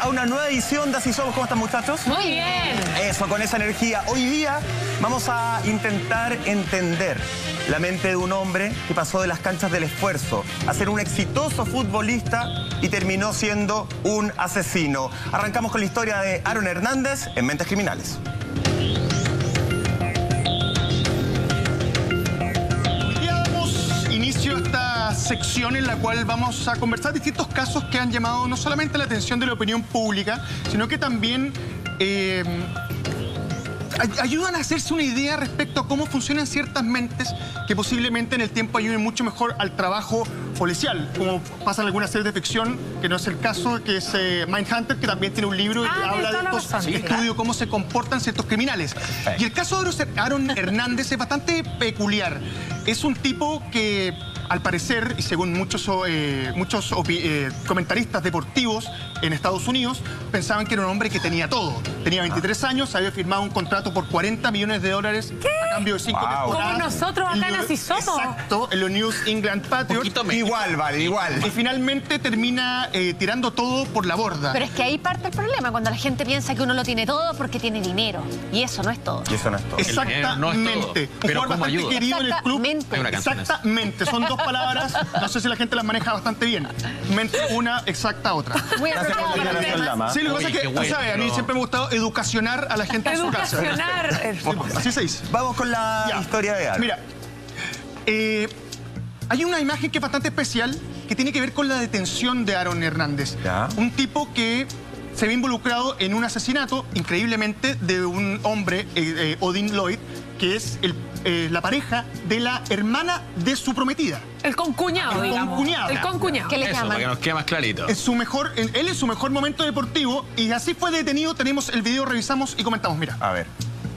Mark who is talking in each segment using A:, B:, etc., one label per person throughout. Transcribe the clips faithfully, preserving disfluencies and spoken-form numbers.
A: a una nueva edición de Así Somos. ¿Cómo están, muchachos?
B: Muy bien.
A: Eso, con esa energía. Hoy día vamos a intentar entender la mente de un hombre que pasó de las canchas del esfuerzo a ser un exitoso futbolista y terminó siendo un asesino. Arrancamos con la historia de Aaron Hernández en Mentes Criminales.
C: Inicio esta sección en la cual vamos a conversar distintos casos que han llamado no solamente la atención de la opinión pública, sino que también eh, ayudan a hacerse una idea respecto a cómo funcionan ciertas mentes que posiblemente en el tiempo ayuden mucho mejor al trabajo policial, como pasa en alguna serie de ficción, que no es el caso, que es eh, Mindhunter, que también tiene un libro
B: ah,
C: que habla de estos
B: sí,
C: estudios,
B: claro.
C: cómo se comportan ciertos criminales. Y el caso de Aaron Hernández es bastante peculiar. Es un tipo que, al parecer, y según muchos, eh, muchos eh, comentaristas deportivos en Estados Unidos, pensaban que era un hombre que tenía todo. Tenía veintitrés años, había firmado un contrato por cuarenta millones de dólares
B: ¿Qué?
C: a cambio de cinco
A: Wow.
C: temporadas.
B: Como nosotros acá en Así Somos.
C: Exacto, en los News England Patriots.
A: Igual, vale, igual.
C: Y finalmente termina eh, tirando todo por la borda.
D: Pero es que ahí parte el problema, cuando la gente piensa que uno lo tiene todo porque tiene dinero. Y eso no es todo.
A: Y eso no es todo.
C: Exactamente.
E: No es todo, pero
C: un jugador
E: ¿cómo
C: bastante
E: ayuda?
C: querido en el club.
D: Exactamente.
E: Hay una canción esa.
C: Exactamente. Son dos palabras. No sé si la gente las maneja bastante bien. Mente una, exacta otra.
D: Muy
A: Gracias por
D: apropiado
A: la
D: para
A: aclaración,
D: temas.
A: dama.
C: Sí, lo que
E: Uy,
C: pasa es que,
E: qué
C: tú
E: bueno,
C: sabes, a mí
E: pero-
C: siempre me ha gustado educacionar a la gente en su casa.
B: Educacionar. eh,
C: Así se dice.
A: Vamos con la
C: Ya.
A: historia de Aaron.
C: Mira, eh, hay una imagen que es bastante especial que tiene que ver con la detención de Aaron Hernández.
A: Ya.
C: Un tipo que se ve involucrado en un asesinato, increíblemente, de un hombre, eh, eh, Odin Lloyd, que es el, eh, la pareja de la hermana de su prometida.
B: El concuñado,
C: El
B: digamos.
C: concuñado.
B: El concuñado.
D: ¿Qué le
E: Eso, para
D: llaman?
E: que nos quede más clarito.
C: En su mejor, en- él en su mejor momento deportivo, y así fue detenido. Tenemos el video, revisamos y comentamos. Mira.
A: A ver.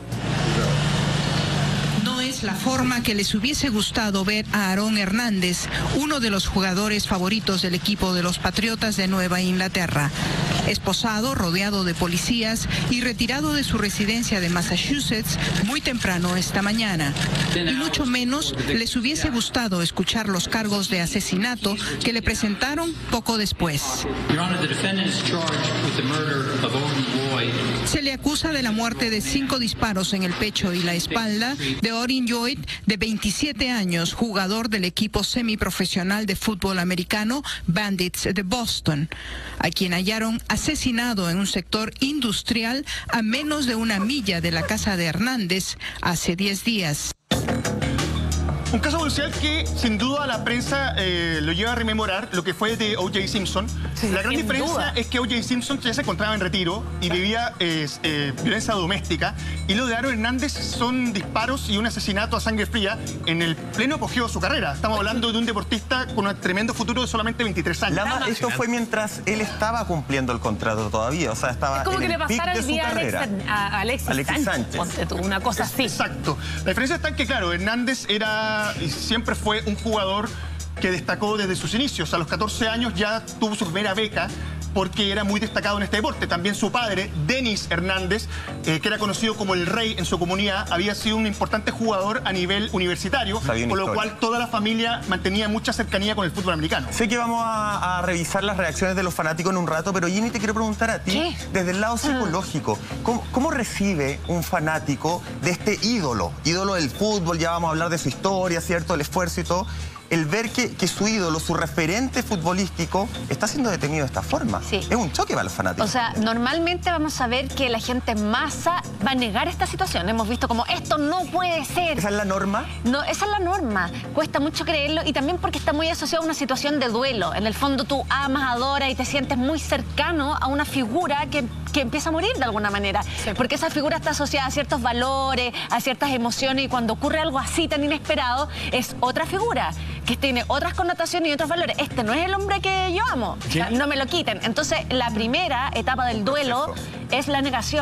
F: No es la forma que les hubiese gustado ver a Aaron Hernández, uno de los jugadores favoritos del equipo de los Patriotas de Nueva Inglaterra. Esposado, rodeado de policías y retirado de su residencia de Massachusetts muy temprano esta mañana. Y mucho menos les hubiese gustado escuchar los cargos de asesinato que le presentaron poco después.
G: Your Honor, the defendant is charged with the murder of Odin Lloyd.
F: Se le acusa de la muerte de cinco disparos en el pecho y la espalda de Odin Lloyd, de veintisiete años, jugador del equipo semiprofesional de fútbol americano Bandits de Boston, a quien hallaron asesinado en un sector industrial a menos de una milla de la casa de Hernández hace diez días.
C: Un caso policial que sin duda la prensa eh, lo lleva a rememorar lo que fue de O J Simpson.
B: Sí,
C: la gran
B: sin
C: diferencia
B: duda.
C: es que O J Simpson ya se encontraba en retiro y vivía eh, eh, violencia doméstica, y lo de Aaron Hernández son disparos y un asesinato a sangre fría en el pleno apogeo de su carrera. Estamos hablando de un deportista con un tremendo futuro de solamente veintitrés años.
A: Lama, esto fue mientras él estaba cumpliendo el contrato todavía, o sea, estaba
B: Es como
A: en
B: que
A: el
B: le
A: pic
B: pasara
A: de
B: el
A: su
B: día a
A: carrera.
B: Alex, a Alexis,
A: Alexis
B: Sánchez.
A: Sánchez.
B: Ponte tú, una cosa así.
C: Exacto. La diferencia está en que, claro, Hernández era y siempre fue un jugador que destacó desde sus inicios. A los catorce años ya tuvo su primera beca porque era muy destacado en este deporte. También su padre, Denis Hernández, eh, que era conocido como el rey en su comunidad, había sido un importante jugador a nivel universitario,
A: Sabía una
C: por lo
A: historia.
C: cual toda la familia mantenía mucha cercanía con el fútbol americano.
A: Sé que vamos a, a revisar las reacciones de los fanáticos en un rato, pero Ginny, te quiero preguntar a ti,
D: ¿Qué?
A: desde el lado psicológico, ¿cómo, cómo recibe un fanático de este ídolo, ídolo del fútbol? Ya vamos a hablar de su historia, ¿cierto? El esfuerzo y todo. El ver que, que su ídolo, su referente futbolístico, está siendo detenido de esta forma.
D: Sí.
A: Es un choque para los fanáticos.
D: O sea, normalmente vamos a ver que la gente en masa va a negar esta situación. Hemos visto como, esto no puede ser.
A: ¿Esa es la norma?
D: No, esa es la norma. Cuesta mucho creerlo, y también porque está muy asociado a una situación de duelo. En el fondo tú amas, adoras y te sientes muy cercano a una figura que, que empieza a morir de alguna manera.
B: Sí.
D: Porque esa figura está asociada a ciertos valores, a ciertas emociones, y cuando ocurre algo así tan inesperado, es otra figura que tiene otras connotaciones y otros valores. Este no es el hombre que yo amo. O sea, no me lo quiten. Entonces, la primera etapa del duelo es la negación.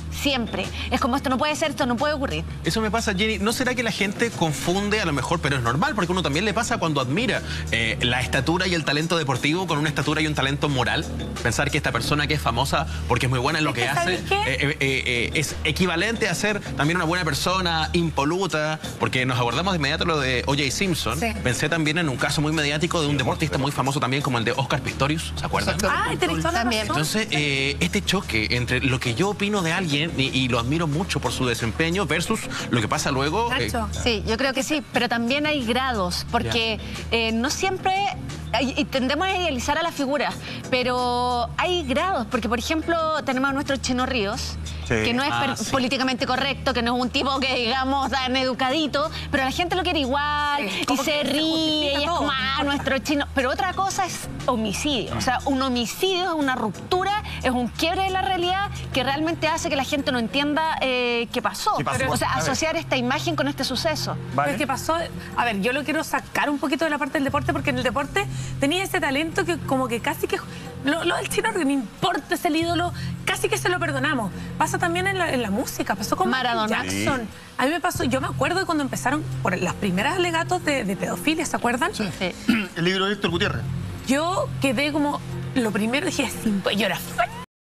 D: siempre. Es como esto no puede ser, esto no puede ocurrir.
E: Eso me pasa, Jenny. ¿No será que la gente confunde a lo mejor, pero es normal, porque uno también le pasa cuando admira eh, la estatura y el talento deportivo con una estatura y un talento moral? Pensar que esta persona que es famosa porque es muy buena en lo
B: Es
E: que
B: que,
E: hace
B: ¿sabes qué?
E: eh, eh, eh, es equivalente a ser también una buena persona, impoluta, porque nos abordamos de inmediato lo de O J Simpson.
B: Sí.
E: Pensé también en un caso muy mediático de un deportista muy famoso también como el de Oscar Pistorius, ¿se acuerdan?
B: Ay, tenés toda la
D: También.
B: razón.
E: Entonces, eh, este choque entre lo que yo opino de alguien y, y lo admiro mucho por su desempeño versus lo que pasa luego... eh,
B: Nacho.
D: Sí, yo creo que sí, pero también hay grados, porque eh, no siempre... Y tendemos a idealizar a la figura, pero hay grados, porque por ejemplo tenemos a nuestro Chino Ríos,
A: Sí.
D: que no es
E: Ah,
D: per-
E: sí.
D: políticamente correcto, que no es un tipo que digamos tan educadito, pero la gente lo quiere igual
B: Sí,
D: y
B: como
D: se
B: que se
D: ríe
B: justifica
D: y es
B: todo.
D: como, ah, nuestro Chino. Pero otra cosa es homicidio, o sea, un homicidio es una ruptura, es un quiebre de la realidad que realmente hace que la gente no entienda eh, qué pasó.
A: ¿Qué pasó
D: Pero,
A: por
D: o sea,
A: primera vez?
D: asociar esta imagen con este suceso.
A: ¿Vale?
B: Lo que pasó, a ver, yo lo quiero sacar un poquito de la parte del deporte porque en el deporte tenía ese talento que como que casi que, lo, lo del Chino, que no importa, es el ídolo, casi que se lo perdonamos. Pasa también en la, en la música, pasó con Michael
D: Maradona.
B: Jackson. A mí me pasó, yo me acuerdo de cuando empezaron por las primeras alegatos de, de pedofilia, ¿se acuerdan?
D: Sí.
C: El libro de Héctor Gutiérrez.
B: Yo quedé como, lo primero dije, sí, pues yo era fan.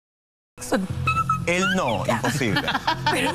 A: Él no, imposible.
B: Pero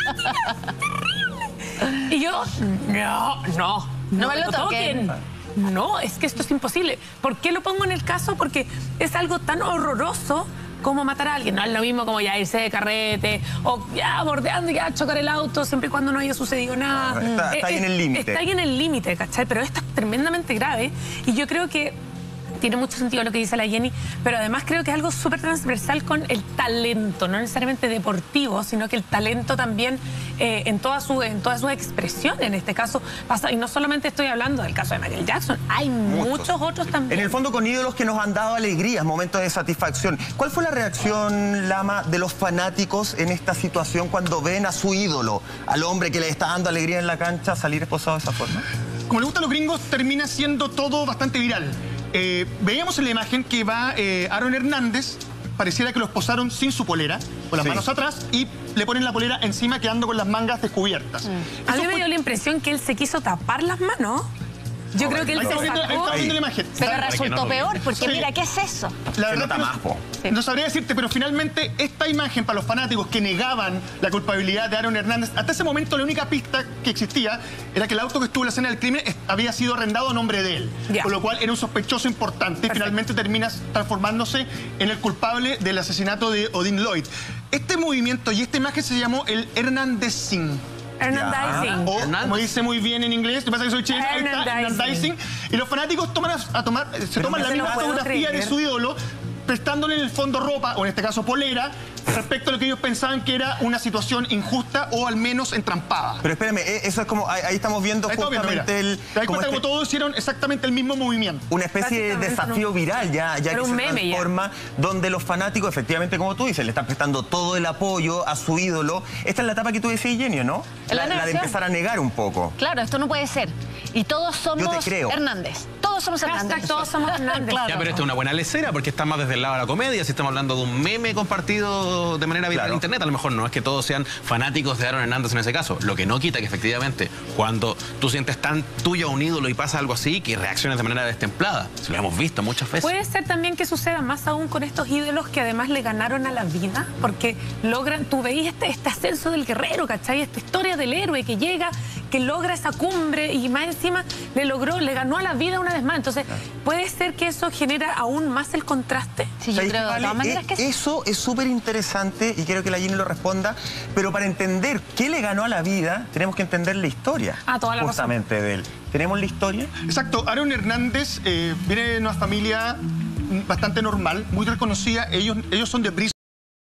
B: y yo, no, no,
D: No me lo toquen.
B: No, es que esto es imposible. ¿Por qué lo pongo en el caso? Porque es algo tan horroroso como matar a alguien. No es lo mismo como ya irse de carrete o ya bordeando y ya chocar el auto siempre y cuando no haya sucedido nada.
A: Está- está ahí en el límite.
B: Está ahí en el límite, ¿cachai? Pero esto es tremendamente grave y yo creo que tiene mucho sentido lo que dice la Jenny, pero además creo que es algo súper transversal con el talento, no necesariamente deportivo, sino que el talento también eh, en toda su en toda su expresión. En este caso pasa, y no solamente estoy hablando del caso de Michael Jackson, hay muchos, otros también.
A: En el fondo con ídolos que nos han dado alegrías, momentos de satisfacción. ¿Cuál fue la reacción, Lama, de los fanáticos en esta situación cuando ven a su ídolo, al hombre que le está dando alegría en la cancha, salir esposado de esa forma?
C: Como le gusta a los gringos, termina siendo todo bastante viral. Eh, veíamos en la imagen que va eh, Aaron Hernández, pareciera que lo esposaron sin su polera, con las
A: Sí.
C: manos atrás, y le ponen la polera encima quedando con las mangas descubiertas.
B: A mí
C: Eso
B: me
C: fue-
B: dio la impresión que él se quiso tapar las manos. Yo creo que él
C: Ahí
B: se
C: estamos viendo, ahí
B: sacó.
C: estamos viendo la imagen.
D: Pero
E: Para que
D: resultó
E: no lo
D: peor,
E: vieran.
D: porque
C: Sí.
D: mira, ¿qué es eso?
C: La
A: Se
C: verdad
A: nota
C: que no-
A: más, po.
C: No sabría decirte, pero finalmente esta imagen para los fanáticos que negaban la culpabilidad de Aaron Hernández, hasta ese momento la única pista que existía era que el auto que estuvo en la escena del crimen es- había sido arrendado a nombre de él.
B: Ya.
C: Con lo cual era un sospechoso importante y
B: Perfecto.
C: finalmente terminas transformándose en el culpable del asesinato de Odin Lloyd. Este movimiento y esta imagen se llamó el Hernandezing.
B: Hernandezing.
C: O,
E: Hernández.
C: como dice muy bien en inglés, me pasa que soy chileno, ahí está,
B: Hernandezing.
C: Hernandezing. Y los fanáticos toman a, a tomar, se
A: Pero
C: toman
A: no
C: la
A: se lo
C: misma
B: puedo
C: fotografía
B: creer.
C: de su ídolo, prestándole en el fondo ropa, o en este caso polera, respecto a lo que ellos pensaban que era una situación injusta o al menos entrampada.
A: Pero espérame, eh, eso es como, ahí, ahí estamos viendo
C: Ahí estamos viendo,
A: justamente
C: mira.
A: el...
C: Te das
A: como
C: cuenta
A: este-
C: como todos hicieron exactamente el mismo movimiento.
A: una especie de
B: Básicamente,
A: desafío
B: no.
A: viral ya, ya
B: Era
A: que
B: un
A: se
B: meme ya.
A: transforma, donde los fanáticos, efectivamente, como tú dices, le están prestando todo el apoyo a su ídolo. Esta es la etapa que tú decías, Genio, ¿no?
D: Es la
A: La, la de
D: negación.
A: empezar a negar un poco.
D: Claro, esto no puede ser. Y todos somos
A: Yo te creo.
D: Hernández. Todos somos Hernández.
B: Hashtag todos somos Hernández.
D: Claro.
E: Ya, pero esto es una buena lecera porque está más desde el lado de la comedia. Si estamos hablando de un meme compartido de manera viral
A: Claro.
E: en internet, a lo mejor no es que todos sean fanáticos de Aaron Hernández en ese caso. Lo que no quita que efectivamente cuando tú sientes tan tuyo a un ídolo y pasa algo así, que reacciones de manera destemplada. Se lo hemos visto muchas veces.
B: Puede ser también que suceda más aún con estos ídolos que además le ganaron a la vida, porque logran, tú veías este, este ascenso del guerrero, ¿cachai? Esta historia del héroe que llega, que logra esa cumbre y más encima le logró, le ganó a la vida una vez más. Entonces, puede ser que eso genera aún más el contraste.
D: Sí, yo
A: ¿Sabéis
D: creo
A: qué,
D: de
A: Vale?
D: todas maneras
A: Eh,
D: que sí.
A: Eso es súper interesante y quiero que la Jenny lo responda, pero para entender qué le ganó a la vida, tenemos que entender la historia.
B: Ah, toda la razón.
A: justamente de él. ¿Tenemos la historia?
C: Exacto, Aaron Hernández eh, viene de una familia bastante normal, muy reconocida. Ellos, ellos son de Bristol.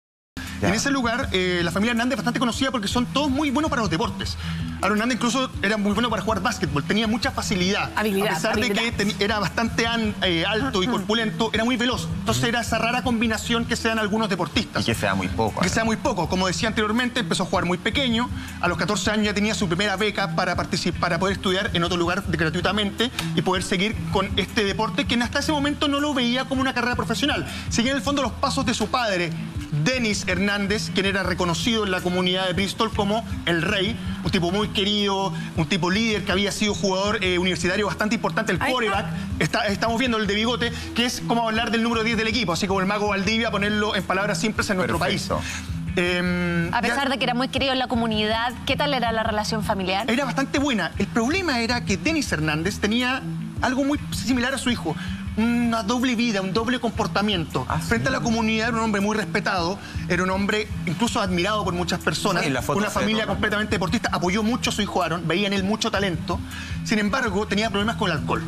A: Ya.
C: En ese lugar, eh, la familia Hernández es bastante conocida porque son todos muy buenos para los deportes. Aaron Hernández incluso era muy bueno para jugar básquetbol, tenía mucha facilidad.
B: Habilidad,
C: A pesar
B: habilidad.
C: de que teni- era bastante an- eh, alto y corpulento, era muy veloz. Entonces era esa rara combinación que se dan algunos deportistas.
A: Y que sea muy poco.
C: Que
A: ¿eh?
C: sea muy poco. Como decía anteriormente, empezó a jugar muy pequeño. A los catorce años ya tenía su primera beca para participar, para poder estudiar en otro lugar de- gratuitamente y poder seguir con este deporte que hasta ese momento no lo veía como una carrera profesional. Seguía en el fondo los pasos de su padre, Dennis Hernández, quien era reconocido en la comunidad de Bristol como el rey, un tipo muy querido, un tipo líder que había sido jugador eh, universitario bastante importante, el quarterback. Está, estamos viendo el de bigote, que es como hablar del número diez del equipo, así como el mago Valdivia, ponerlo en palabras simples en nuestro
A: Perfecto.
C: país. Eh,
D: A pesar
C: ya,
D: de que era muy querido en la comunidad, ¿qué tal era la relación familiar?
C: Era bastante buena. El problema era que Dennis Hernández tenía algo muy similar a su hijo. Una doble vida, un doble comportamiento.
A: Ah,
C: Frente
A: sí.
C: a la comunidad era un hombre muy respetado, era un hombre incluso admirado por muchas personas,
A: Sí, la foto
C: una
A: se
C: familia
A: ve, ¿no?
C: completamente deportista, apoyó mucho a su hijo Aaron, veía en él mucho talento, sin embargo tenía problemas con el alcohol.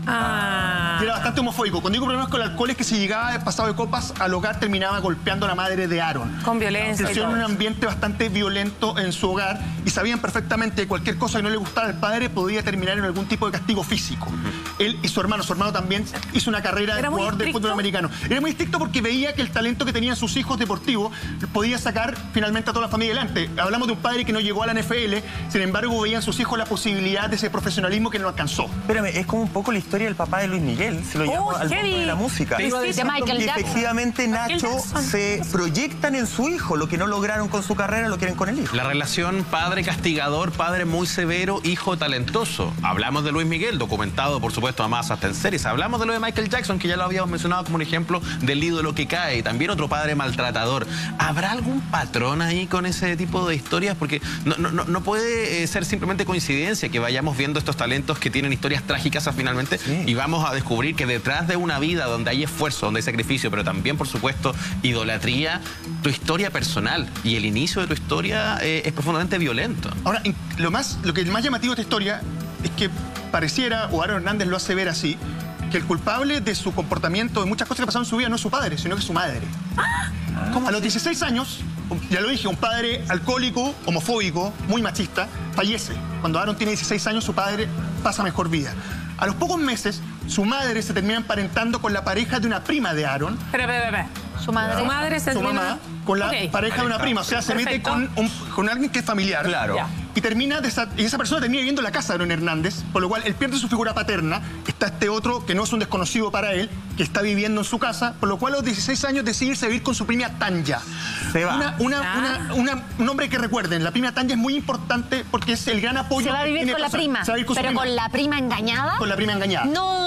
B: Ah.
C: Y era bastante homofóbico. Cuando digo problemas con el alcohol es que si llegaba pasado de copas al hogar terminaba golpeando a la madre de Aaron.
B: Con violencia y
C: Creció en
B: todo.
C: un ambiente bastante violento en su hogar y sabían perfectamente que cualquier cosa que no le gustara al padre podía terminar en algún tipo de castigo físico. Él y su hermano, su hermano también hizo una carrera de
B: ¿Era muy
C: jugador de
B: estricto?
C: fútbol americano. Era muy estricto porque veía que el talento que tenían sus hijos deportivos podía sacar finalmente a toda la familia adelante. Hablamos de un padre que no llegó a la N F L, sin embargo veían sus hijos la posibilidad de ese profesionalismo que no alcanzó.
A: Espérame, es como un poco la historia del papá de Luis Miguel, si lo llevamos
B: Oh,
A: al
B: heavy.
A: mundo de la música.
B: Sí, sí,
D: de Michael
A: Y
D: Jackson.
A: efectivamente Nacho
B: Jackson.
A: se proyectan en su hijo, lo que no lograron con su carrera lo quieren con el hijo.
E: La relación padre castigador, padre muy severo, hijo talentoso. Hablamos de Luis Miguel, documentado por supuesto además hasta en series. Hablamos de lo de Michael Jackson, que ya lo habíamos mencionado como un ejemplo del ídolo que cae. Y también otro padre maltratador. ¿Habrá algún patrón ahí con ese tipo de historias? Porque no, no, no- no puede eh, ser simplemente coincidencia que vayamos viendo estos talentos que tienen historias trágicas finalmente
A: Sí.
E: y vamos a descubrir que detrás de una vida donde hay esfuerzo, donde hay sacrificio, pero también por supuesto idolatría, tu historia personal y el inicio de tu historia eh, es profundamente violento.
C: Ahora, in- lo, más, lo que es más llamativo de esta historia es que pareciera, o Aaron Hernández lo hace ver así, que el culpable de su comportamiento, de muchas cosas que pasaron en su vida, no es su padre, sino que es su madre. A los dieciséis años, ya lo dije, un padre alcohólico, homofóbico, muy machista, fallece. Cuando Aaron tiene dieciséis años, su padre pasa mejor vida. A los pocos meses, su madre se termina emparentando con la pareja de una prima de Aaron,
B: Espera, espera, espera.
D: Su madre.
B: Su madre se
C: su
B: termina-
C: mamá, con la
B: Ok.
C: pareja de una prima. O sea, se mete
B: Perfecto.
C: con, un- con alguien que es familiar.
A: Claro.
B: Ya.
C: Y termina desa- y esa persona termina viviendo en la casa de Aaron Hernández, por lo cual él pierde su figura paterna. Está este otro que no es un desconocido para él, que está viviendo en su casa, por lo cual a los dieciséis años decide irse a vivir con su prima Tanya.
A: Se va.
C: Una, una-
B: Ah.
C: una- una- un nombre que recuerden, la prima Tanya es muy importante porque es el gran apoyo.
D: Se va a
C: que
D: vivir
C: tiene
D: con la
C: persona-
D: prima.
C: Se va a vivir con su
D: ¿Pero
C: prima.
D: con la prima engañada?
C: Con la prima engañada.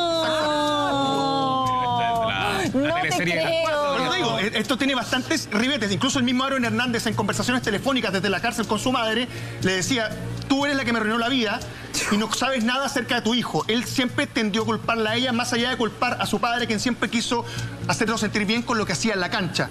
D: ¡No!
E: La- la
D: No te
E: teleserie de las
D: creo.
C: Por eso digo, eh, esto tiene bastantes ribetes. Incluso el mismo Aaron Hernández en conversaciones telefónicas desde la cárcel con su madre le decía, tú eres la que me arruinó la vida y no sabes nada acerca de tu hijo. Él siempre tendió a culparla a ella, más allá de culpar a su padre, quien siempre quiso hacerlo sentir bien con lo que hacía en la cancha.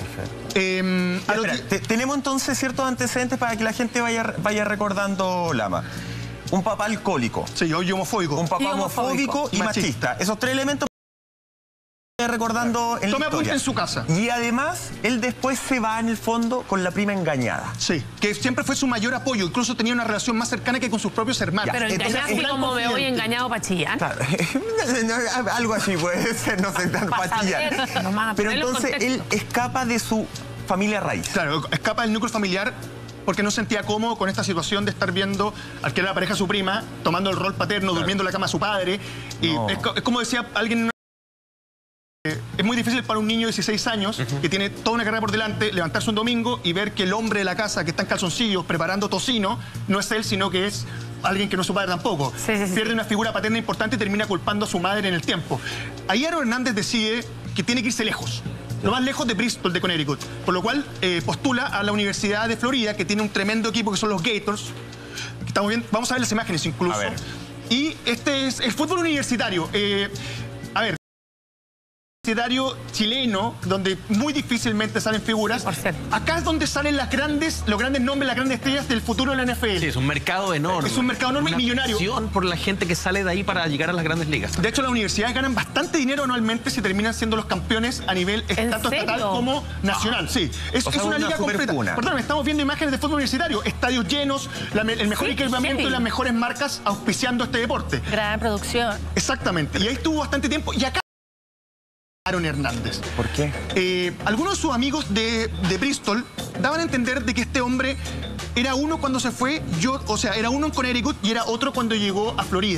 C: Eh, a los
A: Espera,
C: di-
A: te- tenemos entonces ciertos antecedentes para que la gente vaya, vaya recordando, Lama. Un papá alcohólico,
C: sí, yo, yo homofóbico.
A: un papá
B: Y homofóbico.
A: homofóbico y machista.
C: Machista.
A: Esos tres elementos vaya recordando en la
C: Tome apunte
A: historia.
C: en su casa.
A: Y además, él después se va en el fondo con la prima engañada.
C: Sí, que siempre fue su mayor apoyo. Incluso tenía una relación más cercana que con sus propios hermanos.
B: Pero
A: Entonces,
B: engañado
A: un
B: así
C: gran
B: como me voy
C: confidente.
B: engañado para chillar.
A: Claro. Algo así puede ser, no sé, tan
B: Pa'
A: patillar.
B: saber, nomás,
A: Pero
B: ponerlo en
A: entonces él
B: contexto.
A: escapa de su familia raíz.
C: Claro, escapa del núcleo familiar porque no sentía cómodo con esta situación de estar viendo al que era la pareja de su prima, tomando el rol paterno, durmiendo en la cama de su padre. Y
A: No.
C: es, co- es como decía alguien en una- eh, es muy difícil para un niño de dieciséis años que tiene toda una carrera por delante levantarse un domingo y ver que el hombre de la casa que está en calzoncillos preparando tocino no es él, sino que es alguien que no es su padre tampoco.
B: Sí, sí, sí.
C: Pierde una figura paterna importante y termina culpando a su madre en el tiempo. Ahí Aaron Hernández decide que tiene que irse lejos. Lo más lejos de Bristol, de Connecticut. Por lo cual eh, postula a la Universidad de Florida, que tiene un tremendo equipo que son los Gators. Estamos viendo, vamos a ver las imágenes incluso.
A: A ver.
C: Y este es el fútbol universitario. Eh, a ver, universitario chileno, donde muy difícilmente salen figuras.
B: Por cierto.
C: Acá es donde salen las grandes, los grandes nombres, las grandes estrellas del futuro de la N F L.
E: Sí, es un mercado enorme.
C: Es un mercado enorme y
E: Una
C: millonario.
E: pasión por la gente que sale de ahí para llegar a las grandes ligas.
C: De hecho, las universidades ganan bastante dinero anualmente si terminan siendo los campeones a nivel
B: ¿En
C: tanto
B: serio?
C: estatal como nacional. Sí, es,
A: O sea,
C: es una
A: una
C: liga completa.
A: supercuna.
C: Perdón, estamos viendo imágenes de fútbol universitario, estadios llenos, la me- el mejor
B: Sí,
C: equipamiento
B: heavy.
C: y las mejores marcas auspiciando este deporte.
D: Gran producción.
C: Exactamente. Y ahí estuvo bastante tiempo. Y acá Aaron Hernández.
A: ¿Por qué?
C: Eh, algunos de sus amigos de, de Bristol daban a entender de que este hombre era uno cuando se fue, yo, o sea, era uno en Connecticut y era otro cuando llegó a Florida.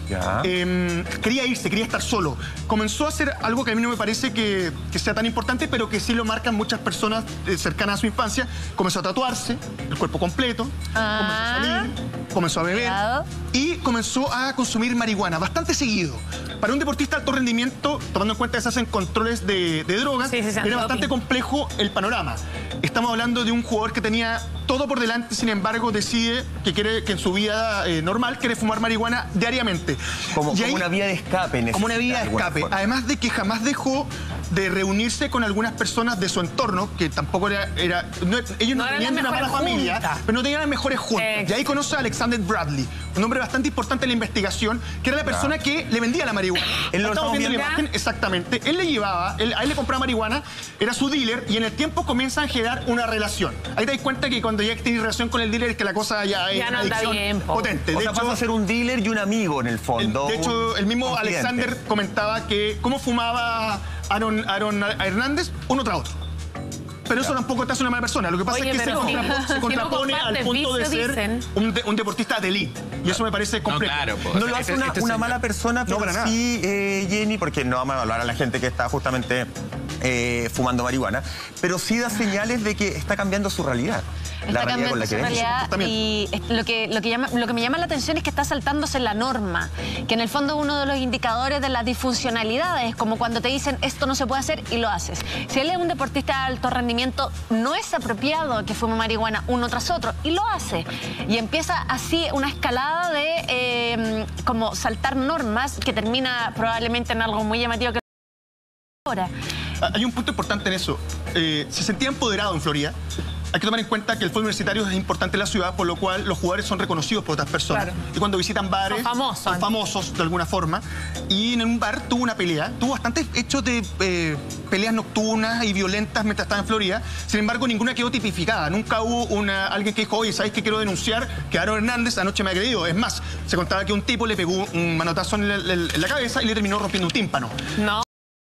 A: Ya.
C: Eh, quería irse, quería estar solo. Comenzó a hacer algo que a mí no me parece que, que sea tan importante, pero que sí lo marcan muchas personas eh, cercanas a su infancia. Comenzó a tatuarse el cuerpo completo,
D: Ah.
C: comenzó a salir, comenzó a beber
D: Cuidado.
C: y comenzó a consumir marihuana bastante seguido. Para un deportista de alto rendimiento, tomando en cuenta que se hacen controles de, de drogas,
B: Sí, sí, sí,
C: era bastante
B: antidoping.
C: complejo el panorama. Estamos hablando de un jugador que tenía todo por delante, sin embargo decide que quiere que en su vida eh, normal quiere fumar marihuana diariamente.
A: Como,
C: Y
A: como
C: ahí-
A: una vía de escape.
C: como una vía de
A: alguna
C: escape.
A: forma.
C: Además de que jamás dejó de reunirse con algunas personas de su entorno, que tampoco era... era no- ellos no,
B: No eran
C: tenían
B: las
C: una mala
B: mejores
C: familia,
B: juntas.
C: pero no tenían las mejores juntas.
B: Exacto.
C: Y ahí conoce a Alexander Bradley, un hombre bastante importante en la investigación, que era la persona que le vendía la marihuana.
A: Él lo
C: Estamos
A: estamos
C: viendo la
B: viendo.
C: imagen, exactamente. Él le llevaba, él, a él le compraba marihuana, era su dealer, y en el tiempo comienzan a generar una relación. Ahí te das cuenta que cuando ya tienes relación con el dealer es que la cosa ya es
B: Ya no
C: una
B: anda
C: adicción
B: bien, po.
C: potente.
A: O
C: De
A: sea,
C: hecho,
A: pasa a ser un dealer y un amigo en el
C: el-
A: fondo.
C: de hecho,
A: un
C: el mismo
A: confidente.
C: Alexander comentaba que cómo fumaba Aaron, Aaron Hernández uno tras otro. Pero eso tampoco te hace una mala persona. Lo que pasa
B: Oye,
C: es que se,
B: pero si
C: contrapo-
B: no-
C: se
B: si no
C: contrapone al
B: compartes
C: punto de
B: vicio,
C: ser
B: dicen.
C: un, de- un deportista de elite. Y eso me parece
E: No,
C: complejo.
E: claro. pues,
A: No lo hace
E: este-
A: una,
E: este
A: una
E: señor-
A: mala persona, pero
C: para nada.
A: sí, eh, Jenny, porque no vamos a evaluar a la gente que está justamente eh, fumando marihuana, pero sí da señales de que está cambiando su realidad. La
D: Está
A: realidad
D: cambiando
A: con la
D: su
A: que vive.
D: realidad y es- lo que, lo, que llama- lo que me llama la atención es que está saltándose la norma, que en el fondo es uno de los indicadores de la disfuncionalidad, es como cuando te dicen esto no se puede hacer y lo haces. Si él es un deportista de alto rendimiento, no es apropiado que fume marihuana uno tras otro y lo hace. Y empieza así una escalada de eh, como saltar normas que termina probablemente en algo muy llamativo que ahora.
C: Ah, Hay un punto importante en eso. Eh, se sentía empoderado en Florida. Hay que tomar en cuenta que el fútbol universitario es importante en la ciudad, por lo cual los jugadores son reconocidos por otras personas.
B: Claro.
C: Y cuando visitan bares,
B: Son famosos.
C: son famosos de alguna forma. Y en un bar tuvo una pelea, tuvo bastantes hechos de eh, peleas nocturnas y violentas mientras estaba en Florida. Sin embargo, ninguna quedó tipificada. Nunca hubo una, alguien que dijo, oye, ¿sabes qué quiero denunciar? Que Aaron Hernández anoche me ha agredido. Es más, se contaba que un tipo le pegó un manotazo en la, en la cabeza y le terminó rompiendo un tímpano.
B: No.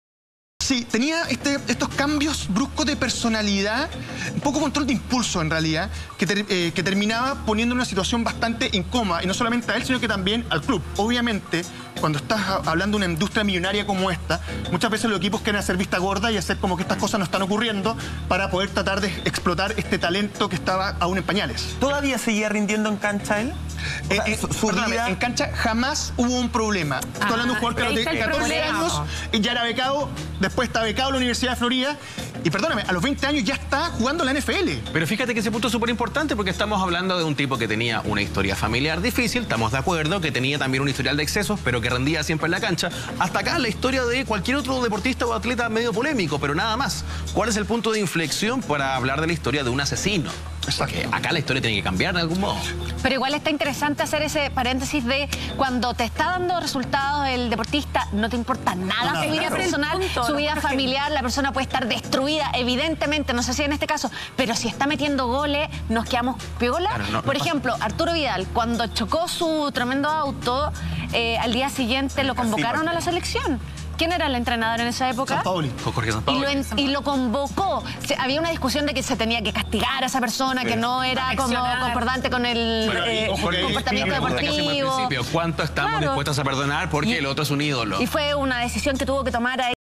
C: Sí, tenía este- estos cambios bruscos de personalidad, un poco control de impulso en realidad, que, ter- eh, que terminaba poniendo en una situación bastante incómoda, y no solamente a él, sino que también al club. Obviamente, cuando estás a- hablando de una industria millonaria como esta, muchas veces los equipos quieren hacer vista gorda y hacer como que estas cosas no están ocurriendo para poder tratar de explotar este talento que estaba aún en pañales.
A: ¿Todavía seguía rindiendo en cancha él? O sea,
C: Eh, eh,
A: su, su
C: perdóname,
A: vida...
C: en cancha jamás hubo un problema. Estoy
B: Ah,
C: hablando de un jugador que
B: ahí
C: a los
B: está el
C: catorce
B: problema.
C: años y ya era becado, después está becado en la Universidad de Florida y perdóname, a los veinte años ya está jugando en la N F L.
E: Pero fíjate que ese punto es súper importante porque estamos hablando de un tipo que tenía una historia familiar difícil, estamos de acuerdo, que tenía también un historial de excesos, pero que rendía siempre en la cancha. Hasta acá la historia de cualquier otro deportista o atleta medio polémico, pero nada más. ¿Cuál es el punto de inflexión para hablar de la historia de un asesino? Porque acá la historia tiene que cambiar de algún modo.
D: Pero igual está interesante hacer ese paréntesis de cuando te está dando resultados el deportista, no te importa nada
C: Nada.
D: su vida
B: Ese es el
D: personal,
B: punto,
D: su
B: lo
D: vida
B: que pasa es que-
D: familiar, la persona puede estar destruida, evidentemente, no sé si en este caso, pero si está metiendo goles, nos quedamos piola.
E: Claro, no- no
D: Por
E: pasa.
D: ejemplo, Arturo Vidal, cuando chocó su tremendo auto, eh, al día siguiente lo convocaron a la selección. ¿Quién era el entrenador en esa época?
C: Sampaoli.
E: Con Jorge
D: Y
E: Sampaoli.
D: lo, en- y lo convocó. Se- había una discusión de que se tenía que castigar a esa persona, que no era como
B: Accionar.
D: concordante con el
C: Bueno, y
D: eh,
C: ojo que ahí-
D: comportamiento
C: y-
E: La pregunta que hacemos al
D: deportivo.
E: principio, ¿cuánto estamos
D: Claro.
E: dispuestos a perdonar porque
D: Y-
E: el otro es un ídolo?
D: Y fue una decisión que tuvo que tomar ahí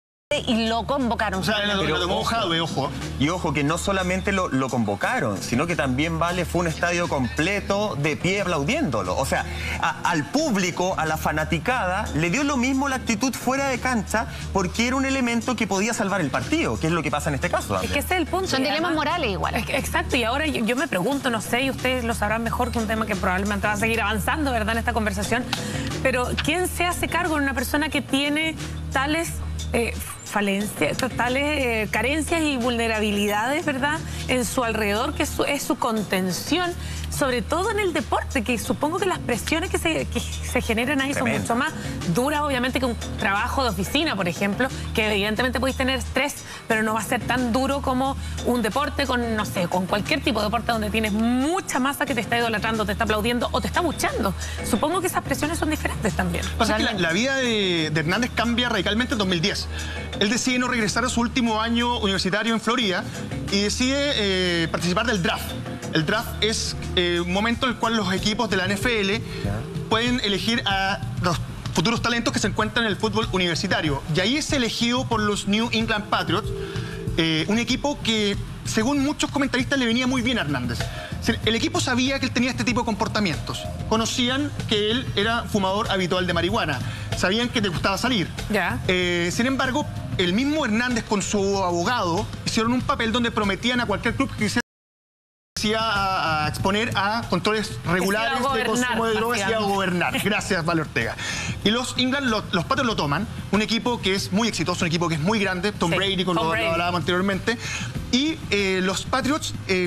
D: y lo convocaron.
C: O sea, lo,
A: Pero
C: lo tomó
A: ojo.
C: Jadwe, ojo.
A: Y ojo, que no solamente lo, lo convocaron, sino que también Vale fue un estadio completo de pie aplaudiéndolo. O sea, a- al público, a la fanaticada, le dio lo mismo la actitud fuera de cancha porque era un elemento que podía salvar el partido, que es lo que pasa en este caso.
B: Es que ese es el punto.
D: Son
B: y
D: dilemas
B: además-
D: morales igual.
B: Es que- Exacto, y ahora yo, yo me pregunto, no sé, y ustedes lo sabrán mejor que un tema que probablemente va a seguir avanzando, ¿verdad?, en esta conversación, pero ¿quién se hace cargo de una persona que tiene tales eh, falencias, tales eh, carencias y vulnerabilidades, ¿verdad?, en su alrededor, que es su, es su contención, sobre todo en el deporte, que supongo que las presiones que se, que se generan ahí
A: Tremendo.
B: son mucho más duras, obviamente, que un trabajo de oficina, por ejemplo, que evidentemente podéis tener estrés, pero no va a ser tan duro como un deporte con, no sé, con cualquier tipo de deporte donde tienes mucha masa que te está idolatrando, te está aplaudiendo o te está buchando. Supongo que esas presiones son diferentes también.
C: Pasa que la, la vida de, de Hernández cambia radicalmente en dos mil diez. Él decide no regresar a su último año universitario en Florida y decide eh, participar del draft. El draft es eh, un momento en el cual los equipos de la N F L pueden elegir a los futuros talentos que se encuentran en el fútbol universitario. Y ahí es elegido por los New England Patriots, eh, un equipo que, según muchos comentaristas, le venía muy bien a Hernández. El equipo sabía que él tenía este tipo de comportamientos. Conocían que él era fumador habitual de marihuana. Sabían que le gustaba salir.
B: Ya.
C: Eh, sin embargo, el mismo Hernández con su abogado hicieron un papel donde prometían a cualquier club que quisiera a, a exponer a controles regulares de
B: gobernar,
C: consumo de drogas y a gobernar. Gracias, Vale Ortega. Y los England, lo, los Patriots lo toman, un equipo que es muy exitoso, un equipo que es muy grande, Tom
B: Sí,
C: Brady, con
B: Tom
C: lo,
B: Brady.
C: lo hablábamos anteriormente, y eh, los Patriots... Eh,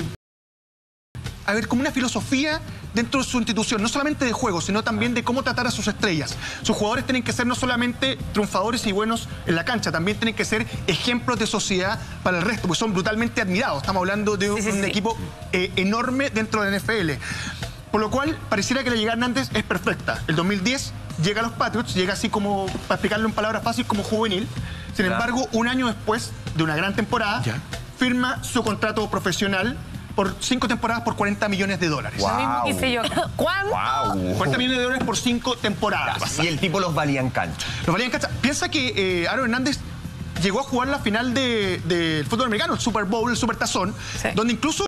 C: a ver, como una filosofía dentro de su institución, no solamente de juego, sino también de cómo tratar a sus estrellas. Sus jugadores tienen que ser no solamente triunfadores y buenos en la cancha, también tienen que ser ejemplos de sociedad para el resto, porque son brutalmente admirados. Estamos hablando de un,
B: Sí, sí,
C: un
B: sí.
C: equipo eh, enorme dentro de la N F L. Por lo cual, pareciera que la llegada de Hernández es perfecta. El dos mil diez llega a los Patriots, llega así como, para explicarlo en palabras fáciles, como juvenil. Sin
A: Claro.
C: embargo, un año después de una gran temporada,
E: Ya.
C: firma su contrato profesional por cinco temporadas por cuarenta millones de dólares.
A: Wow.
B: Lo mismo que hice yo.
D: ¿Cuánto?
A: Wow.
C: cuarenta millones de dólares por cinco temporadas.
A: Y el tipo los valía en cancha.
C: Los valían cancha. Piensa que eh, Aaron Hernández llegó a jugar la final del de, de fútbol americano, el Super Bowl, el Super Tazón,
B: Sí.
C: donde incluso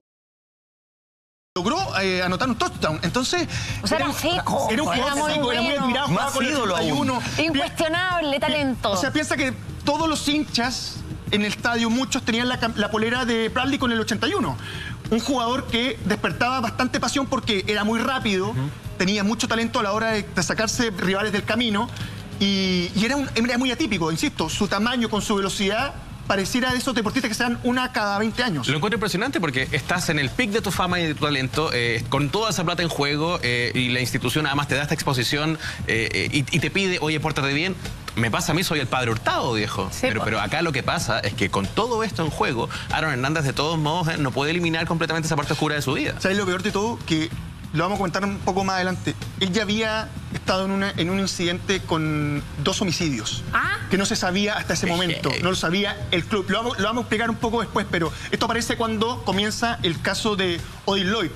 C: logró eh, anotar un touchdown. Entonces,
D: O sea, era seco.
C: Era un
D: Era
C: jugador
D: muy
C: seco, era muy
D: bueno.
C: admirado.
A: Más
C: jugaba con el
A: ídolo
C: ochenta y uno.
D: Incuestionable talento.
C: O sea, piensa que todos los hinchas en el estadio, muchos tenían la, cam- la polera de Bradley con el ochenta y uno. Un jugador que despertaba bastante pasión porque era muy rápido, tenía mucho talento a la hora de, de sacarse rivales del camino y, y era, un- era muy atípico, insisto, su tamaño con su velocidad pareciera de esos deportistas que se dan una cada veinte años.
E: Lo encuentro impresionante porque estás en el pic de tu fama y de tu talento, eh, con toda esa plata en juego, eh, y la institución además te da esta exposición eh, eh, y, y te pide, oye, pórtate bien. Me pasa a mí, soy el padre Hurtado, viejo.
B: Sí,
E: pero,
B: po.
E: pero acá lo que pasa es que con todo esto en juego, Aaron Hernández de todos modos eh, no puede eliminar completamente esa parte oscura de su vida.
C: ¿Sabes lo peor de todo? Que lo vamos a comentar un poco más adelante. Él ya había estado en, una- en un incidente con dos homicidios.
B: Ah.
C: Que no se sabía hasta ese momento. No lo sabía el club. Lo vamos, lo vamos a explicar un poco después, pero esto aparece cuando comienza el caso de Odin Lloyd.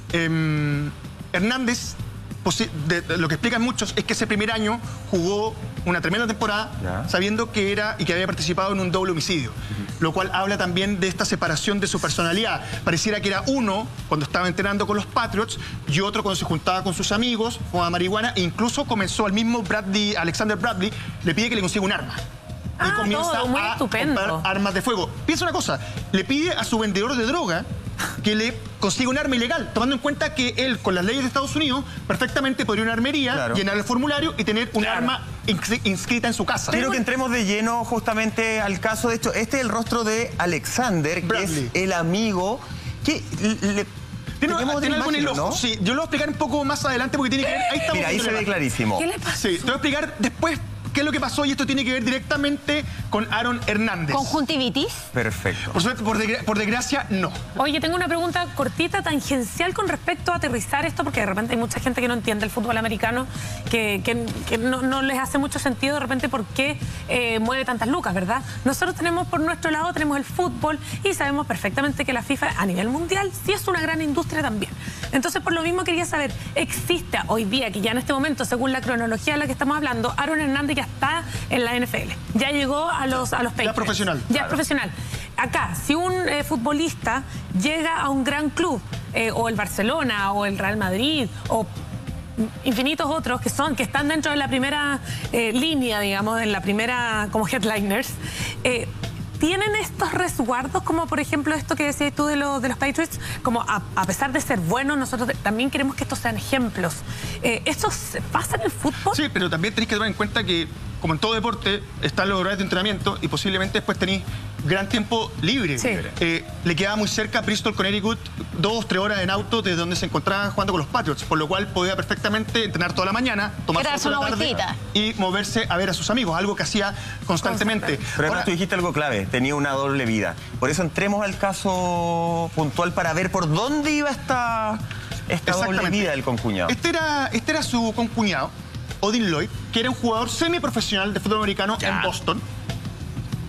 C: Em, Hernández, posi- de- de lo que explican muchos, es que ese primer año jugó una tremenda temporada,
A: Ya.
C: sabiendo que era y que había participado en un doble homicidio. Lo cual habla también de esta separación de su personalidad. Pareciera que era uno cuando estaba entrenando con los Patriots y otro cuando se juntaba con sus amigos, fumaba marihuana e incluso comenzó al mismo Bradley, Alexander Bradley, le pide que le consiga un arma.
B: Ah,
C: y comienza
B: todo, muy
C: a
B: estupendo.
C: comprar armas de fuego. Piensa una cosa, le pide a su vendedor de droga que le consiga un arma ilegal, tomando en cuenta que él, con las leyes de Estados Unidos, perfectamente podría ir a una armería,
A: Claro.
C: llenar el formulario y tener un
B: Claro.
C: arma ins- inscrita en su casa.
A: Quiero que entremos de lleno justamente al caso. De hecho, este es el rostro de Alexander,
C: Bradley.
A: que es el amigo que le...
C: Tiene,
A: tenemos
C: tiene
A: otra
C: algo en el
A: imagen,
C: ojo,
A: ¿no?
C: sí. Yo lo voy a explicar un poco más adelante porque tiene que ver... Ahí estamos
A: Mira, ahí
C: viendo
A: se
C: la
A: ve
C: imagen.
A: clarísimo.
B: ¿Qué le pasa?
C: Sí, te voy a explicar después qué es lo que pasó y esto tiene que ver directamente con Aaron Hernández.
D: ¿Conjuntivitis?
A: Perfecto.
C: Por suerte, por, desgra- por desgracia, no.
B: Oye, tengo una pregunta cortita, tangencial con respecto a aterrizar esto, porque de repente hay mucha gente que no entiende el fútbol americano, que, que- que no, no les hace mucho sentido de repente por qué eh, mueve tantas lucas, ¿verdad? Nosotros tenemos por nuestro lado, tenemos el fútbol y sabemos perfectamente que la FIFA a nivel mundial sí es una gran industria también. Entonces, por lo mismo quería saber, ¿existe hoy día, que ya en este momento, según la cronología de la que estamos hablando, Aaron Hernández ya está en la N F L, ya llegó a los, a los Patriots?
C: profesional.
B: Ya es profesional. Acá, si un eh, futbolista llega a un gran club, eh, o el Barcelona, o el Real Madrid, o infinitos otros que son, que están dentro de la primera eh, línea, digamos, en la primera, como headliners, eh, ¿tienen estos resguardos, como por ejemplo esto que decías tú de, lo- de los Patriots, como a, a pesar de ser buenos, nosotros de- también queremos que estos sean ejemplos? Eh, ¿Esto se pasa en el fútbol?
C: Sí, pero también tenéis que tomar en cuenta que, como en todo deporte, están los horarios de entrenamiento y posiblemente después tenéis gran tiempo libre.
B: Sí.
C: Eh, le quedaba muy cerca a Bristol, Connecticut, dos, tres horas en auto desde donde se encontraba jugando con los Patriots, por lo cual podía perfectamente entrenar toda la mañana, tomar
D: Darse
C: toda la
D: una
C: tarde
D: vueltita.
C: y moverse a ver a sus amigos, algo que hacía constantemente.
A: Pero además
C: Ahora,
A: tú dijiste algo clave, tenía una doble vida. Por eso entremos al caso puntual para ver por dónde iba esta, esta doble
C: Exactamente.
A: vida del concuñado.
C: Este era, este era su concuñado, Odin Lloyd, que era un jugador semiprofesional de fútbol americano
E: Ya.
C: en Boston,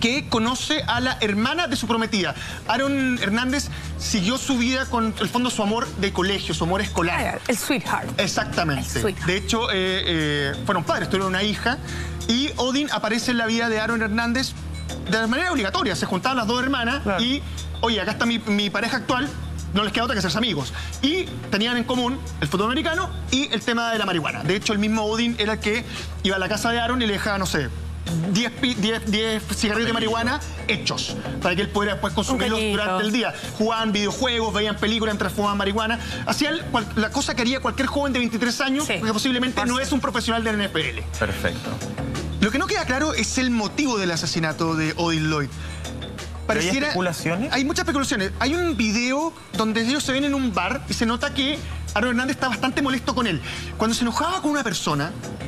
C: que conoce a la hermana de su prometida. Aaron Hernández siguió su vida con, el fondo, su amor de colegio, su amor escolar.
B: El sweetheart.
C: Exactamente.
B: El sweetheart.
C: De hecho, eh, eh, fueron padres, tuvieron una hija. Y Odin aparece en la vida de Aaron Hernández de manera obligatoria. Se juntaban las dos hermanas
A: Claro.
C: y, oye, acá está mi, mi pareja actual. No les queda otra que hacerse amigos. Y tenían en común el fútbol americano y el tema de la marihuana. De hecho, el mismo Odin era el que iba a la casa de Aaron y le dejaba, no sé, diez cigarrillos de marihuana hechos, para que él pudiera después consumirlos durante el día. Jugaban videojuegos, veían películas mientras fumaban marihuana. Hacían cual, la cosa que haría cualquier joven de veintitrés años, sí, porque posiblemente Por no sí. es un profesional del N F L.
A: Perfecto.
C: Lo que no queda claro es el motivo del asesinato de Odin Lloyd.
A: Pareciera, ¿hay especulaciones?
C: Hay muchas especulaciones. Hay un video donde ellos se ven en un bar y se nota que Aaron Hernández está bastante molesto con él. Cuando se enojaba con una persona,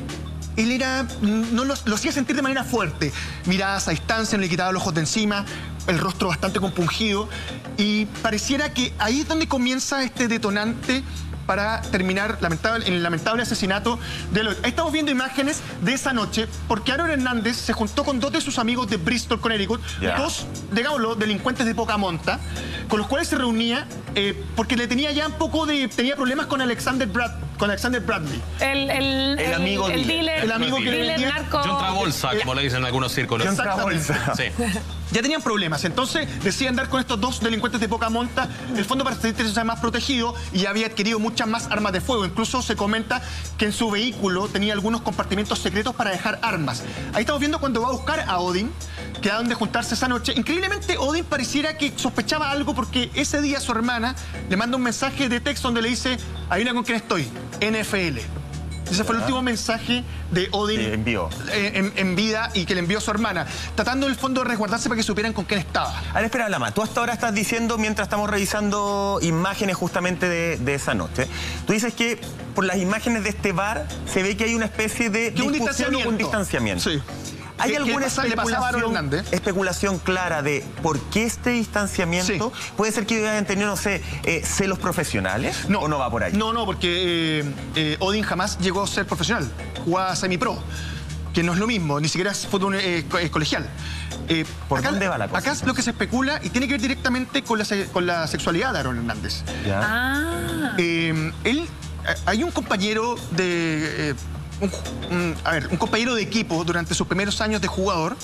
C: él era, no lo, lo hacía sentir de manera fuerte. Miradas a distancia, no le quitaba los ojos de encima, el rostro bastante compungido. Y pareciera que ahí es donde comienza este detonante para terminar lamentable, en el lamentable asesinato de Lloyd. Ahí estamos viendo imágenes de esa noche, porque Aaron Hernández se juntó con dos de sus amigos de Bristol, Connecticut, yeah. dos, digámoslo, delincuentes de poca monta, con los cuales se reunía eh, porque le tenía ya un poco de... tenía problemas con Alexander Brad, con Alexander Bradley.
B: El, el,
A: el amigo
B: el, el
A: dealer.
B: El amigo
C: que le vendía...
B: narco...
E: John Travolta, eh, como le dicen en algunos círculos.
A: John Travolta.
E: Sí.
C: Ya tenían problemas, entonces decía andar con estos dos delincuentes de poca monta, en el fondo para sentirse más protegido, y había adquirido muchas más armas de fuego. Incluso se comenta que en su vehículo tenía algunos compartimentos secretos para dejar armas. Ahí estamos viendo cuando va a buscar a Odin, que a donde juntarse esa noche. Increíblemente, Odin pareciera que sospechaba algo, porque ese día su hermana le manda un mensaje de texto donde le dice: adivina con quién estoy, N F L. Ese fue el último mensaje de Odin
A: sí, envió.
C: Eh, en, en vida, y que le envió a su hermana, tratando en el fondo de resguardarse para que supieran con quién estaba.
A: A ver, espera, Lama, tú hasta ahora estás diciendo, mientras estamos revisando imágenes justamente de, de esa noche, tú dices que por las imágenes de este bar se ve que hay una especie de
C: que
A: discusión
C: un distanciamiento.
A: o un distanciamiento.
C: Sí.
A: ¿Hay
C: ¿Qué,
A: alguna
C: qué
A: especulación, especulación clara de por qué este distanciamiento? Sí. ¿Puede ser que hayan tenido, no sé, eh, celos profesionales?
C: No,
A: ¿O no va por ahí?
C: No, no, porque eh, eh, Odin jamás llegó a ser profesional. Jugaba semi-pro, que no es lo mismo, ni siquiera es fútbol eh, colegial. Eh,
A: ¿Por
C: acá,
A: dónde va la cosa?
C: Acá es lo que se especula y tiene que ver directamente con la, con la sexualidad de Aaron Hernández.
A: ¿Ya?
B: Ah.
C: Eh, él, hay un compañero de... Eh, Un, un, a ver, un compañero de equipo durante sus primeros años de jugador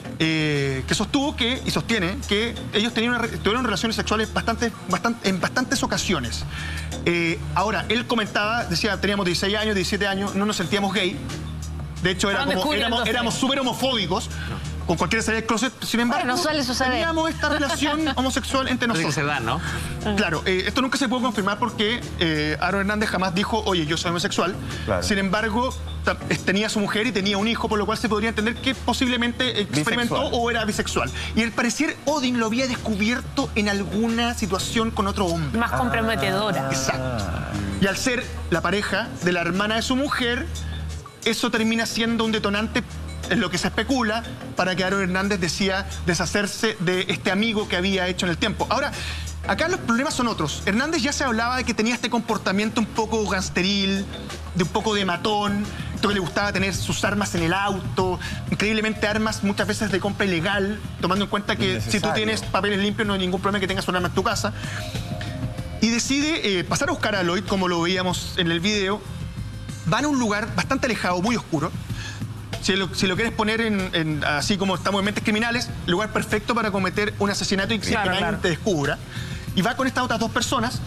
C: eh, que sostuvo que, y sostiene, que ellos tenían una, tuvieron relaciones sexuales bastante, bastante, en bastantes ocasiones. Eh, ahora, él comentaba, decía, teníamos dieciséis años, diecisiete años, no nos sentíamos gay. De hecho, era como, éramos éramos súper homofóbicos. Con cualquiera salida del closet, sin embargo,
D: bueno, no suele suceder.
C: Teníamos esta relación homosexual entre nosotros.
E: Que se da, ¿no?
C: Claro, eh, esto nunca se puede confirmar porque eh, Aaron Hernández jamás dijo, oye, yo soy homosexual. Claro. Sin embargo, tenía a su mujer y tenía un hijo, por lo cual se podría entender que posiblemente experimentó bisexual. O era bisexual. Y al parecer, Odin lo había descubierto en alguna situación con otro hombre.
B: Más comprometedora.
C: Ah. Exacto. Y al ser la pareja de la hermana de su mujer, eso termina siendo un detonante, es lo que se especula, para que Aaron Hernández decía deshacerse de este amigo que había hecho en el tiempo. Ahora, acá los problemas son otros. Hernández ya se hablaba de que tenía este comportamiento un poco gangsteril, de un poco de matón, esto que le gustaba tener sus armas en el auto, increíblemente armas muchas veces de compra ilegal, tomando en cuenta que si tú tienes papeles limpios no hay ningún problema que tengas un arma en tu casa. Y decide eh, pasar a buscar a Lloyd, como lo veíamos en el video. Van a un lugar bastante alejado, muy oscuro. Si lo, si lo quieres poner en, en, así como estamos en Mentes Criminales, lugar perfecto para cometer un asesinato y que claro, nadie claro. te descubra. Y va con estas otras dos personas,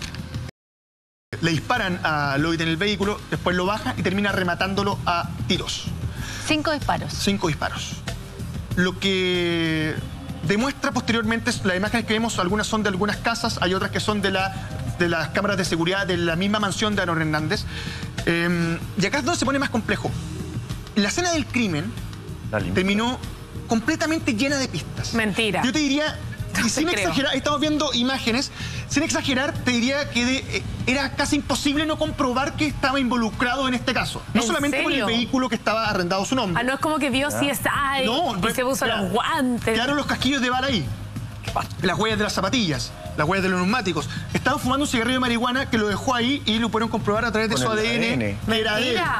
C: le disparan a Lloyd en el vehículo, después lo baja y termina rematándolo a tiros.
D: Cinco disparos.
C: Cinco disparos. Lo que demuestra posteriormente, las imágenes que vemos, algunas son de algunas casas, hay otras que son de, la, de las cámaras de seguridad de la misma mansión de Aaron Hernández. Eh, y acá es donde se pone más complejo. La escena del crimen terminó completamente llena de pistas.
B: Mentira.
C: Yo te diría, y sin exagerar, estamos viendo imágenes, sin exagerar, te diría que de, eh, era casi imposible no comprobar que estaba involucrado en este caso. No solamente
B: serio?
C: por el vehículo que estaba arrendado a su nombre.
B: Ah, no es como que vio si es I
C: no,
B: y se puso
C: claro,
B: los guantes.
C: Claro, los casquillos de bala ahí. Las huellas de las zapatillas, las huellas de los neumáticos. Estaban fumando un cigarrillo de marihuana que lo dejó ahí y lo pudieron comprobar a través de su A D N. Era de él.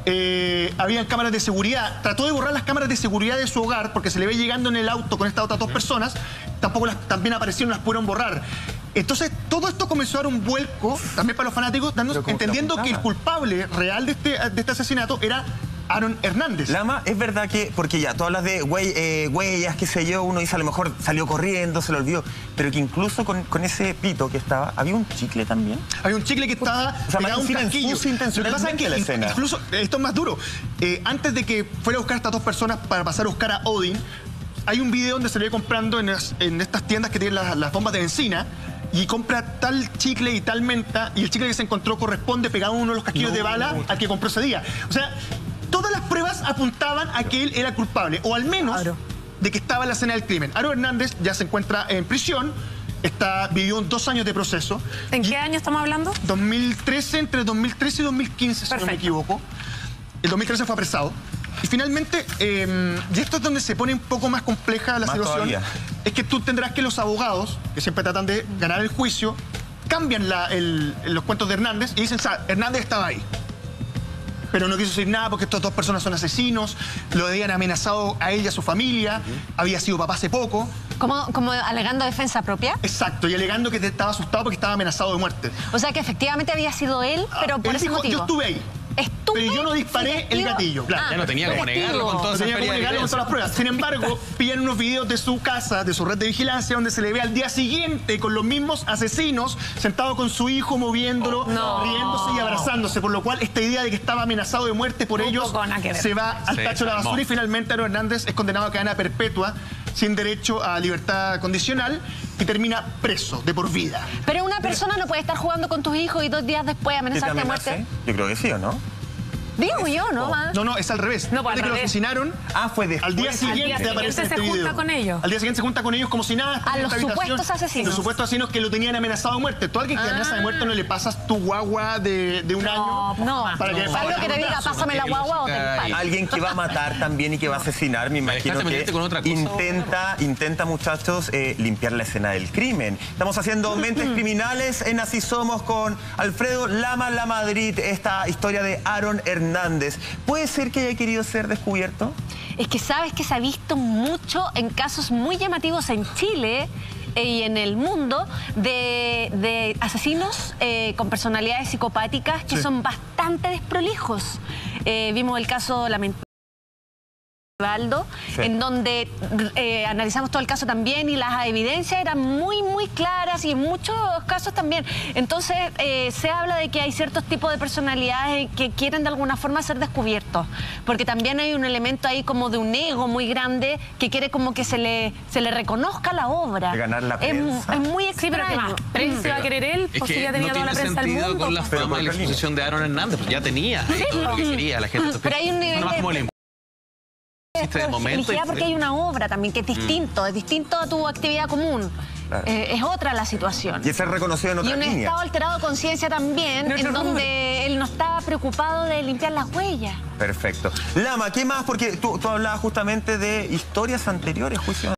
C: Eh, habían cámaras de seguridad. Trató de borrar las cámaras de seguridad de su hogar porque se le ve llegando en el auto con estas otras dos personas. Tampoco las, también aparecieron, las pudieron borrar. Entonces, todo esto comenzó a dar un vuelco, también para los fanáticos, dando, entendiendo que el culpable real de este, de este asesinato era Aaron Hernández.
A: Lama, es verdad que, porque ya, tú hablas de hue- eh, huellas, qué sé yo, uno dice a lo mejor salió corriendo, se lo olvidó, pero que incluso con, con ese pito que estaba, ¿había un chicle también?
C: Había un chicle que estaba
A: O sea,
C: pegado a un
A: Martín
C: casquillo.
A: impuso intencionalmente
C: Lo que pasa es que
A: la
C: in-
A: escena.
C: incluso, esto es más duro, eh, antes de que fuera a buscar a estas dos personas para pasar a buscar a Odin, hay un video donde se le ve comprando en, las- en estas tiendas que tienen las, las bombas de benzina, y compra tal chicle y tal menta, y el chicle que se encontró corresponde pegado a uno de los casquillos de bala al que compró ese día. O sea, todas las pruebas apuntaban a que él era culpable, o al menos
B: Claro.
C: de que estaba en la escena del crimen. Aaron Hernández ya se encuentra en prisión, está, vivió dos años de proceso.
B: ¿En qué año estamos hablando?
C: dos mil trece, entre dos mil trece y dos mil quince, si no me
B: Perfecto.
C: equivoco. El dos mil trece fue apresado. Y finalmente, eh, y esto es donde se pone un poco más compleja la
A: Más
C: situación,
A: todavía.
C: es que tú tendrás que los abogados, que siempre tratan de ganar el juicio, cambian la- el- los cuentos de Hernández y dicen, "Sa- Hernández estaba ahí. Pero no quiso decir nada porque estas dos personas son asesinos, lo habían amenazado a él y a su familia, había sido papá hace poco".
D: Como, como alegando defensa propia.
C: Exacto, y alegando que estaba asustado porque estaba amenazado de muerte.
D: O sea que efectivamente había sido él, pero por
C: Él
D: ese
C: dijo,
D: motivo.
C: yo estuve ahí.
D: Estuve,
C: Pero yo no disparé
D: sí,
C: el
D: testigo.
C: gatillo, claro.
E: Ya no tenía
D: fue
E: cómo
D: testigo.
E: negarlo con toda
C: No
E: esa
C: tenía cómo
E: feria de
C: negarlo con todas las pruebas. Sin embargo, pillan unos videos de su casa, de su red de vigilancia, donde se le ve al día siguiente con los mismos asesinos, sentado con su hijo, moviéndolo,
B: No.
C: riéndose y abrazándose. Por lo cual, esta idea de que estaba amenazado de muerte por
B: Un
C: ellos
B: poco nada que ver.
C: se va al
E: Sí,
C: tacho de la
E: se
C: basura
E: armó.
C: y finalmente Aaron Hernández es condenado a cadena perpetua, sin derecho a libertad condicional, y termina preso de por vida.
D: Pero una persona no puede estar jugando con tus hijos y dos días después
A: ¿Que te
D: amenazarte de
A: amenacé?
D: muerte.
A: Yo creo que sí, ¿o no?
D: Digo yo, ¿no? Ma?
C: No, no, es al revés.
B: No, pues,
C: Desde
B: al
C: que lo
B: revés.
C: asesinaron,
A: Ah, fue después.
C: al día
B: Al
C: siguiente
B: día siguiente
C: aparece
B: se
C: este
B: junta
C: video.
B: con ellos.
C: Al día siguiente se junta con ellos como si nada. está
D: A
C: en
D: los
C: esta habitación.
D: supuestos asesinos.
C: Los supuestos asesinos que lo tenían amenazado de muerte. Tú a alguien que te amenaza de muerte no le pasas tu guagua de, de un año.
D: No,
C: Para que-
D: salvo que te diga,
C: brazo,
D: pásame la
E: que
D: guagua o te
E: lógica
D: disparo.
A: Alguien que va a matar también y que va a asesinar, me imagino
E: dejaste
A: que
E: meterte con otra cosa.
A: intenta, intenta, muchachos, eh, limpiar la escena del crimen. Estamos haciendo Mentes Criminales en Así Somos con Alfredo Lama La Madrid, esta historia de Aaron Hernández. ¿Puede ser que haya querido ser descubierto?
D: Es que sabes que se ha visto mucho en casos muy llamativos en Chile eh, y en el mundo de, de asesinos eh, con personalidades psicopáticas que
C: Sí.
D: son bastante desprolijos. Eh, vimos el caso lamentable Valdo,
A: Sí.
D: en donde eh, analizamos todo el caso también y las evidencias eran muy, muy claras y en muchos casos también. Entonces, eh, se habla de que hay ciertos tipos de personalidades que quieren de alguna forma ser descubiertos, porque también hay un elemento ahí como de un ego muy grande que quiere como que se le, se le reconozca la obra.
A: De ganar la
D: es,
A: prensa.
D: es muy
B: Sí, pero ¿qué
D: extraño.
B: más? ¿Prensa va a querer él?
E: Es
B: Pues si
E: que
B: ya tenía
E: no
B: toda la
E: tiene
B: prensa del
E: sentido
B: mundo.
E: con la
B: pues.
E: fama y la
A: Pero,
E: exposición de Aaron Hernández. Pues ya tenía ahí todo lo que quería la gente.
D: Pero hay un nivel
E: No más
D: de-
E: como el existe de momento. y-
D: Ligeidad porque hay una obra también que es distinto, es distinto a tu actividad común.
A: Claro.
D: Eh, es otra la situación.
A: Y es ser reconocido en
D: Y
A: otra
D: un
A: línea.
D: estado alterado de conciencia también,
B: De otro
D: en
B: rubro.
D: donde él no estaba preocupado de limpiar las huellas.
A: Perfecto. Lama, ¿qué más? Porque tú, tú hablabas justamente de historias anteriores, juicios